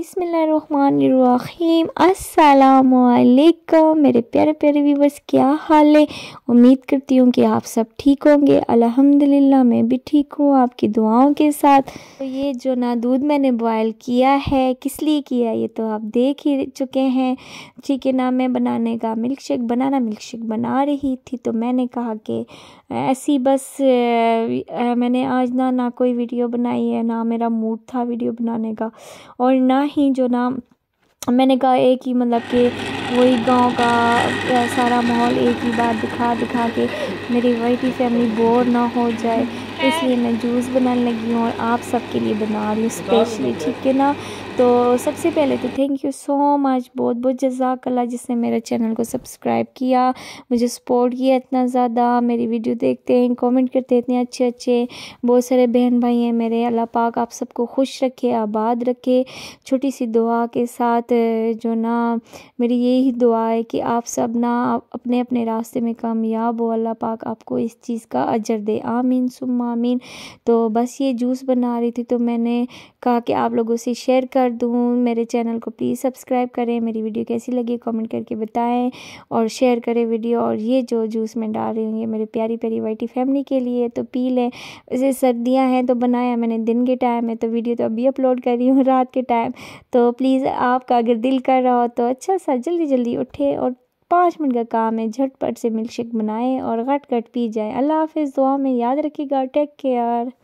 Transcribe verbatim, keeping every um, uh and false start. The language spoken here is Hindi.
बिस्मिल्लाहिर्रहमानिर्रहीम। अस्सलामुअलैकुम मेरे प्यारे प्यारे व्यूवर्स, क्या हाल है। उम्मीद करती हूँ कि आप सब ठीक होंगे। अल्हम्दुलिल्लाह मैं भी ठीक हूँ आपकी दुआओं के साथ। तो ये जो ना दूध मैंने बॉयल किया है, किस लिए किया ये तो आप देख ही चुके हैं। ठीक है ना, मैं बनाने का milkshake banana milkshake बना रही थी, तो मैंने कहा कि ऐसी बस आ, मैंने आज ना ना कोई वीडियो बनाई है, ना मेरा मूड था वीडियो बनाने का, और ना ही जो ना मैंने कहा एक ही मतलब कि वही गांव का सारा माहौल एक ही बार दिखा दिखा के मेरी वाइटी फैमिली बोर ना हो जाए, इसलिए मैं जूस बनाने लगी हूँ और आप सबके लिए बना रही हूँ स्पेशली। ठीक है ना, तो सबसे पहले तो थैंक यू सो मच, बहुत बहुत जज़ाकल्लाह जिसने मेरे चैनल को सब्सक्राइब किया, मुझे सपोर्ट किया इतना ज़्यादा, मेरी वीडियो देखते हैं, कमेंट करते हैं इतने अच्छे अच्छे। बहुत सारे बहन भाई हैं मेरे, अल्लाह पाक आप सबको खुश रखे, आबाद रखे। छोटी सी दुआ के साथ जो ना मेरी यही दुआ है कि आप सब ना अपने अपने रास्ते में कामयाब हो, अल्लाह पाक आपको इस चीज़ का अजर दे, आमीन सुम्मा आमीन। तो बस ये जूस बना रही थी, तो मैंने कहा कि आप लोगों से शेयर कर दूं। मेरे चैनल को प्लीज़ सब्सक्राइब करें, मेरी वीडियो कैसी लगी कमेंट करके बताएं और शेयर करें वीडियो। और ये जो जूस मैं डाल रही हूँ ये मेरी प्यारी प्यारी वाइटी फैमिली के लिए, तो पी लें। वैसे सर्दियाँ हैं तो बनाया मैंने दिन के टाइम में, तो वीडियो तो अभी अपलोड कर रही हूँ रात के टाइम। तो प्लीज़ आपका अगर दिल कर रहा हो तो अच्छा सा जल्दी जल्दी उठे और पाँच मिनट का काम है, झटपट से मिल्क शेक बनाएं और गट गट पी जाए। अल्लाह हाफिज़, दुआ में याद रखिएगा, टेक केयर।